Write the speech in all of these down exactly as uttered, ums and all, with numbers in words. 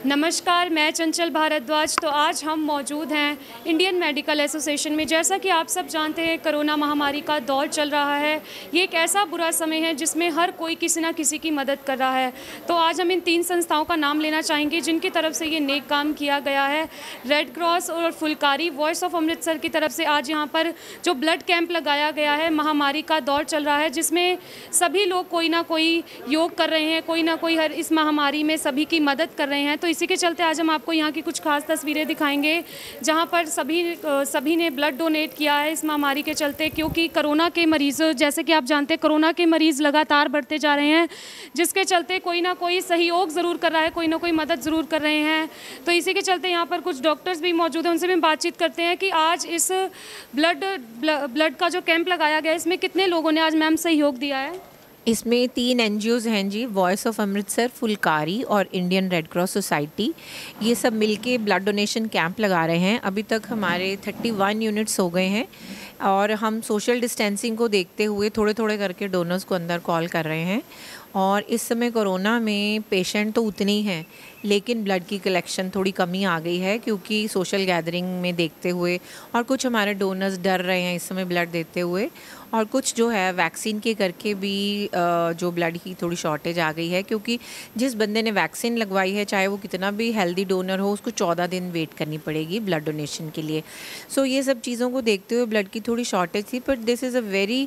नमस्कार, मैं चंचल भारद्वाज। तो आज हम मौजूद हैं इंडियन मेडिकल एसोसिएशन में। जैसा कि आप सब जानते हैं, कोरोना महामारी का दौर चल रहा है। ये एक ऐसा बुरा समय है जिसमें हर कोई किसी ना किसी की मदद कर रहा है। तो आज हम इन तीन संस्थाओं का नाम लेना चाहेंगे जिनकी तरफ से ये नेक काम किया गया है। रेड क्रॉस और फुलकारी वॉइस ऑफ अमृतसर की तरफ से आज यहाँ पर जो ब्लड कैंप लगाया गया है, महामारी का दौर चल रहा है जिसमें सभी लोग कोई ना कोई योग कर रहे हैं, कोई ना कोई हर इस महामारी में सभी की मदद कर रहे हैं। तो इसी के चलते आज हम आपको यहाँ की कुछ खास तस्वीरें दिखाएंगे जहाँ पर सभी सभी ने ब्लड डोनेट किया है इस महामारी के चलते, क्योंकि कोरोना के मरीज़, जैसे कि आप जानते हैं, कोरोना के मरीज़ लगातार बढ़ते जा रहे हैं, जिसके चलते कोई ना कोई सहयोग ज़रूर कर रहा है, कोई ना कोई मदद ज़रूर कर रहे हैं। तो इसी के चलते यहाँ पर कुछ डॉक्टर्स भी मौजूद हैं, उनसे भी बातचीत करते हैं कि आज इस ब्लड ब्लड का जो कैंप लगाया गया है, इसमें कितने लोगों ने आज मैम सहयोग दिया है? इसमें तीन एनजीओज़ हैं जी, वॉइस ऑफ अमृतसर, फुलकारी और इंडियन रेड क्रॉस सोसाइटी। ये सब मिलके ब्लड डोनेशन कैंप लगा रहे हैं। अभी तक हमारे इकतीस यूनिट्स हो गए हैं और हम सोशल डिस्टेंसिंग को देखते हुए थोड़े थोड़े करके डोनर्स को अंदर कॉल कर रहे हैं। और इस समय कोरोना में पेशेंट तो उतने ही हैं, लेकिन ब्लड की कलेक्शन थोड़ी कमी आ गई है क्योंकि सोशल गैदरिंग में देखते हुए, और कुछ हमारे डोनर्स डर रहे हैं इस समय ब्लड देते हुए, और कुछ जो है वैक्सीन के करके भी जो ब्लड की थोड़ी शॉर्टेज आ गई है, क्योंकि जिस बंदे ने वैक्सीन लगवाई है, चाहे वो कितना भी हेल्दी डोनर हो, उसको चौदह दिन वेट करनी पड़ेगी ब्लड डोनेशन के लिए। सो so, ये सब चीज़ों को देखते हुए ब्लड की थोड़ी शॉर्टेज थी, but this is a very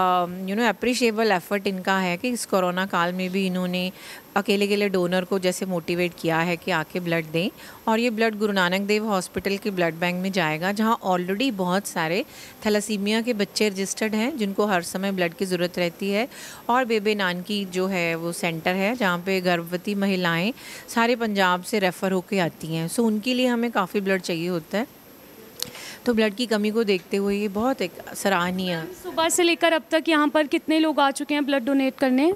you know appreciable effort इनका है कि इस कोरोना काल में भी इन्होंने अकेले अकेले डोनर को जैसे मोटिवेट किया है कि आके ब्लड दें। और ये ब्लड गुरु नानक देव हॉस्पिटल के ब्लड बैंक में जाएगा, जहां ऑलरेडी बहुत सारे थैलेसीमिया के बच्चे रजिस्टर्ड हैं जिनको हर समय ब्लड की ज़रूरत रहती है। और बेबे नानकी जो है वो सेंटर है जहां पे गर्भवती महिलाएं सारे पंजाब से रेफ़र होके आती हैं। सो उनके लिए हमें काफ़ी ब्लड चाहिए होता है। तो ब्लड की कमी को देखते हुए ये बहुत एक सराहनीय। सुबह से लेकर अब तक यहाँ पर कितने लोग आ चुके हैं ब्लड डोनेट करने?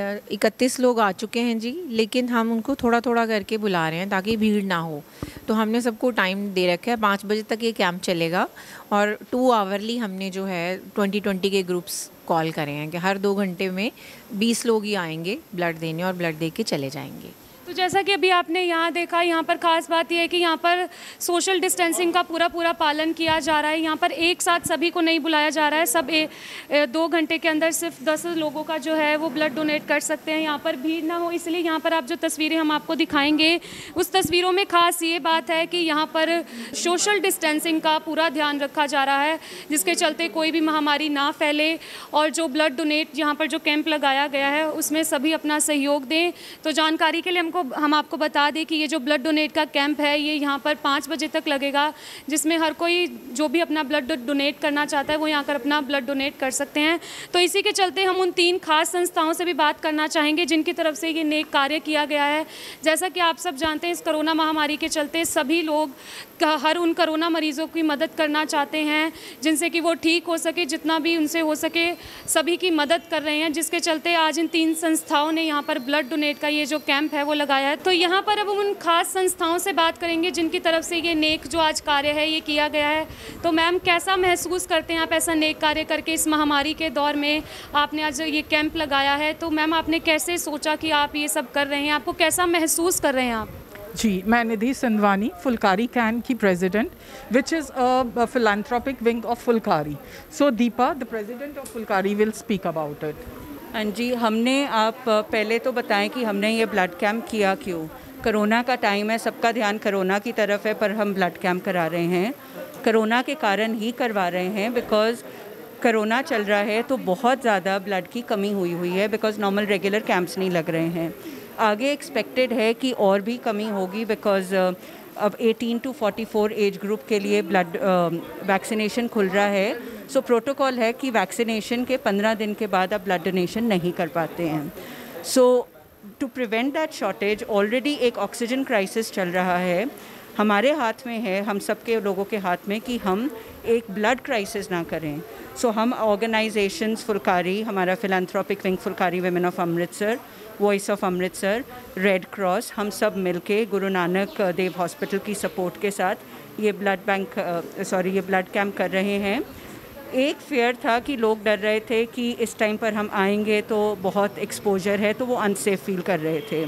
इकतीस लोग आ चुके हैं जी, लेकिन हम उनको थोड़ा थोड़ा करके बुला रहे हैं ताकि भीड़ ना हो। तो हमने सबको टाइम दे रखा है, पाँच बजे तक ये कैंप चलेगा और टू आवरली हमने जो है ट्वेंटी ट्वेंटी के ग्रुप्स कॉल करे हैं कि हर दो घंटे में बीस लोग ही आएंगे ब्लड देने और ब्लड दे के चले जाएंगे। तो जैसा कि अभी आपने यहाँ देखा, यहाँ पर ख़ास बात यह है कि यहाँ पर सोशल डिस्टेंसिंग का पूरा पूरा पालन किया जा रहा है। यहाँ पर एक साथ सभी को नहीं बुलाया जा रहा है। सब ए, ए, दो घंटे के अंदर सिर्फ दस लोगों का जो है वो ब्लड डोनेट कर सकते हैं। यहाँ पर भीड़ ना हो, इसलिए यहाँ पर आप जो तस्वीरें हम आपको दिखाएंगे, उस तस्वीरों में ख़ास ये बात है कि यहाँ पर सोशल डिस्टेंसिंग का पूरा ध्यान रखा जा रहा है, जिसके चलते कोई भी महामारी ना फैले। और जो ब्लड डोनेट यहाँ पर जो कैंप लगाया गया है, उसमें सभी अपना सहयोग दें। तो जानकारी के लिए हमको हम आपको बता दें कि ये जो ब्लड डोनेट का कैंप है, ये यहाँ पर पाँच बजे तक लगेगा, जिसमें हर कोई जो भी अपना ब्लड डोनेट करना चाहता है वो यहाँ कर अपना ब्लड डोनेट कर सकते हैं। तो इसी के चलते हम उन तीन खास संस्थाओं से भी बात करना चाहेंगे जिनकी तरफ से ये नेक कार्य किया गया है। जैसा कि आप सब जानते हैं, इस कोरोना महामारी के चलते सभी लोग हर उन कोरोना मरीज़ों की मदद करना चाहते हैं जिनसे कि वो ठीक हो सके, जितना भी उनसे हो सके सभी की मदद कर रहे हैं, जिसके चलते आज इन तीन संस्थाओं ने यहाँ पर ब्लड डोनेट का ये जो कैंप है वो लगाया है। तो यहाँ पर अब हम उन खास संस्थाओं से बात करेंगे जिनकी तरफ से ये नेक जो आज कार्य है ये किया गया है। तो मैम, कैसा महसूस करते हैं आप ऐसा नेक कार्य करके? इस महामारी के दौर में आपने आज ये कैंप लगाया है, तो मैम आपने कैसे सोचा कि आप ये सब कर रहे हैं? आपको कैसा महसूस कर रहे हैं आप? जी, मैं निधि संधवानी, फुलकारी कैन की president, which is a philanthropic wing of Phulkari. So Deepa, the president of Phulkari, will speak about it. हाँ जी, हमने आप पहले तो बताएं कि हमने ये ब्लड कैंप किया क्यों। कोरोना का टाइम है, सबका ध्यान कोरोना की तरफ है, पर हम ब्लड कैंप करा रहे हैं कोरोना के कारण ही करवा रहे हैं, बिकॉज़ कोरोना चल रहा है तो बहुत ज़्यादा ब्लड की कमी हुई हुई है, बिकॉज़ नॉर्मल रेगुलर कैंप्स नहीं लग रहे हैं। आगे एक्सपेक्टेड है कि और भी कमी होगी, बिकॉज़ अब अठारह टू चौवालीस एज ग्रुप के लिए ब्लड वैक्सीनेशन खुल रहा है। सो so, प्रोटोकॉल है कि वैक्सीनेशन के पंद्रह दिन के बाद आप ब्लड डोनेशन नहीं कर पाते हैं। So to prevent that shortage, already एक ऑक्सीजन क्राइसिस चल रहा है, हमारे हाथ में है, हम सबके लोगों के हाथ में, कि हम एक ब्लड क्राइसिस ना करें। सो so, हम ऑर्गेनाइजेशंस, फुलकारी, हमारा philanthropic wing Phulkari women of Amritsar, Voice of Amritsar, Red Cross, हम सब मिलके गुरु नानक देव हॉस्पिटल की सपोर्ट के साथ ये ब्लड बैंक सॉरी ये ब्लड कैंप कर रहे हैं। एक फेयर था कि लोग डर रहे थे कि इस टाइम पर हम आएंगे तो बहुत एक्सपोजर है, तो वो अनसेफ फील कर रहे थे।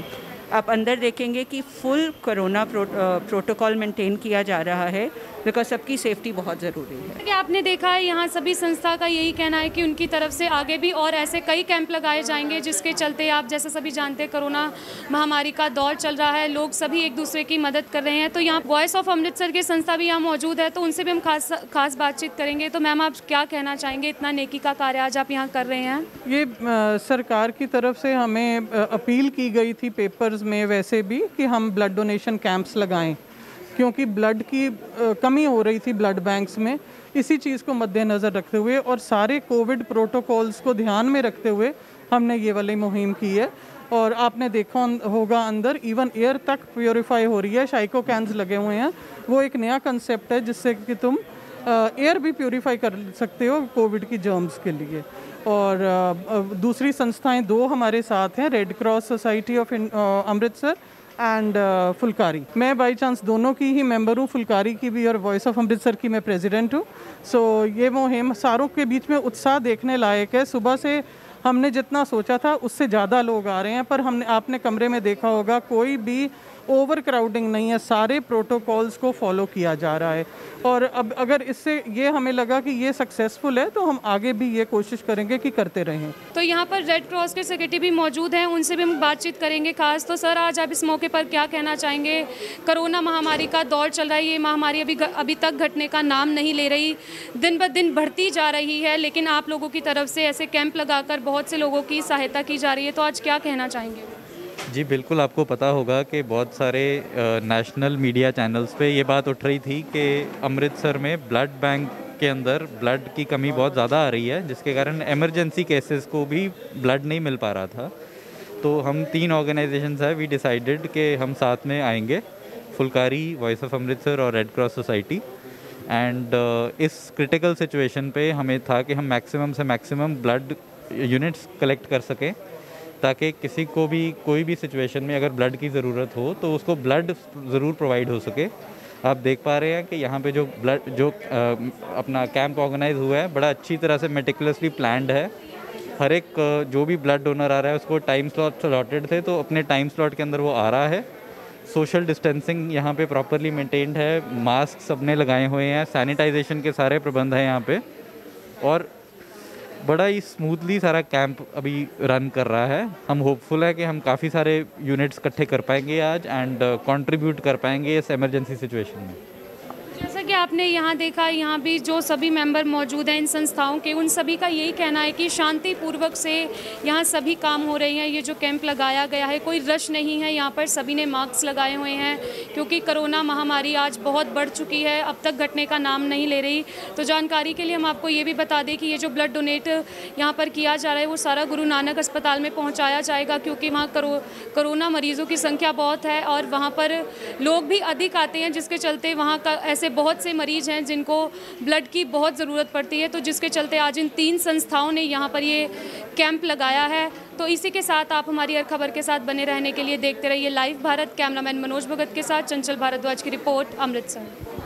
आप अंदर देखेंगे कि full corona pro, protocol maintain किया जा रहा है, बिकॉज सबकी सेफ्टी बहुत ज़रूरी है। कि आपने देखा है यहाँ सभी संस्था का यही कहना है कि उनकी तरफ से आगे भी और ऐसे कई कैंप लगाए जाएंगे, जिसके चलते आप जैसे सभी जानते हैं कोरोना महामारी का दौर चल रहा है, लोग सभी एक दूसरे की मदद कर रहे हैं। तो यहाँ वॉइस ऑफ अमृतसर की संस्था भी यहाँ मौजूद है, तो उनसे भी हम खास खास बातचीत करेंगे। तो मैम, आप क्या कहना चाहेंगे, इतना नेकी का कार्य आज आप यहाँ कर रहे हैं? ये आ, सरकार की तरफ से हमें अपील की गई थी पेपर्स में वैसे भी कि हम ब्लड डोनेशन कैंप्स लगाएं, क्योंकि ब्लड की आ, कमी हो रही थी ब्लड बैंक्स में। इसी चीज़ को मद्देनज़र रखते हुए और सारे कोविड प्रोटोकॉल्स को ध्यान में रखते हुए हमने ये वाली मुहिम की है। और आपने देखा होगा अंदर इवन एयर तक प्योरीफाई हो रही है, शाइको कैन्स लगे हुए हैं। वो एक नया कंसेप्ट है जिससे कि तुम एयर भी प्योरीफाई कर सकते हो कोविड की जर्म्स के लिए। और आ, दूसरी संस्थाएं दो हमारे साथ हैं, Red Cross society of Amritsar and Phulkari. मैं बाई चांस दोनों की ही मेंबर हूँ, फुलकारी की भी और वॉइस ऑफ अमृतसर की मैं प्रेसिडेंट हूँ। सो ये मुहिम सारों के बीच में उत्साह देखने लायक है। सुबह से हमने जितना सोचा था उससे ज़्यादा लोग आ रहे हैं, पर हमने आपने कमरे में देखा होगा कोई भी ओवर क्राउडिंग नहीं है, सारे प्रोटोकॉल्स को फॉलो किया जा रहा है। और अब अगर इससे ये हमें लगा कि ये सक्सेसफुल है तो हम आगे भी ये कोशिश करेंगे कि करते रहें। तो यहाँ पर रेड क्रॉस के सेक्रेटरी भी मौजूद हैं, उनसे भी हम बातचीत करेंगे खास। तो सर, आज आप इस मौके पर क्या कहना चाहेंगे? कोरोना महामारी का दौर चल रहा है, ये महामारी अभी अभी तक घटने का नाम नहीं ले रही, दिन ब दिन बढ़ती जा रही है, लेकिन आप लोगों की तरफ से ऐसे कैंप लगाकर बहुत से लोगों की सहायता की जा रही है। तो आज क्या कहना चाहेंगे? जी बिल्कुल, आपको पता होगा कि बहुत सारे नेशनल मीडिया चैनल्स पे ये बात उठ रही थी कि अमृतसर में ब्लड बैंक के अंदर ब्लड की कमी बहुत ज़्यादा आ रही है, जिसके कारण इमरजेंसी केसेस को भी ब्लड नहीं मिल पा रहा था। तो हम तीन ऑर्गेनाइजेशंस हैं, वी डिसाइडेड कि हम साथ में आएंगे, फुलकारी, वॉइस ऑफ अमृतसर और रेड क्रॉस सोसाइटी। एंड इस क्रिटिकल सिचुएशन पे हमें था कि हम मैक्सिमम से मैक्सिमम ब्लड यूनिट्स कलेक्ट कर सकें, ताकि किसी को भी कोई भी सिचुएशन में अगर ब्लड की ज़रूरत हो तो उसको ब्लड ज़रूर प्रोवाइड हो सके। आप देख पा रहे हैं कि यहाँ पे जो ब्लड जो आ, अपना कैंप ऑर्गेनाइज हुआ है, बड़ा अच्छी तरह से मेटिकुलसली प्लान्ड है। हर एक जो भी ब्लड डोनर आ रहा है उसको टाइम स्लॉट अलॉटेड थे, तो अपने टाइम स्लॉट के अंदर वो आ रहा है। सोशल डिस्टेंसिंग यहाँ पे प्रॉपरली मेंटेन्ड है, मास्क सबने लगाए हुए हैं, सैनिटाइजेशन के सारे प्रबंध हैं यहाँ पे, और बड़ा ही स्मूथली सारा कैंप अभी रन कर रहा है। हम होपफुल है कि हम काफ़ी सारे यूनिट्स इकट्ठे कर पाएंगे आज एंड कंट्रीब्यूट कर पाएंगे इस इमरजेंसी सिचुएशन में। जैसा कि आपने यहाँ देखा, यहाँ भी जो सभी मेंबर मौजूद हैं इन संस्थाओं के, उन सभी का यही कहना है कि शांतिपूर्वक से यहाँ सभी काम हो रहे हैं। ये जो कैंप लगाया गया है, कोई रश नहीं है, यहाँ पर सभी ने मास्क लगाए हुए हैं, क्योंकि कोरोना महामारी आज बहुत बढ़ चुकी है, अब तक घटने का नाम नहीं ले रही। तो जानकारी के लिए हम आपको ये भी बता दें कि ये जो ब्लड डोनेट यहाँ पर किया जा रहा है वो सारा गुरु नानक अस्पताल में पहुँचाया जाएगा, क्योंकि वहाँ करो कोरोना मरीज़ों की संख्या बहुत है और वहाँ पर लोग भी अधिक आते हैं, जिसके चलते वहाँ का ऐसे बहुत से मरीज हैं जिनको ब्लड की बहुत ज़रूरत पड़ती है। तो जिसके चलते आज इन तीन संस्थाओं ने यहाँ पर ये कैंप लगाया है। तो इसी के साथ आप हमारी हर खबर के साथ बने रहने के लिए देखते रहिए लाइव भारत। कैमरामैन मनोज भगत के साथ चंचल भारद्वाज की रिपोर्ट, अमृतसर।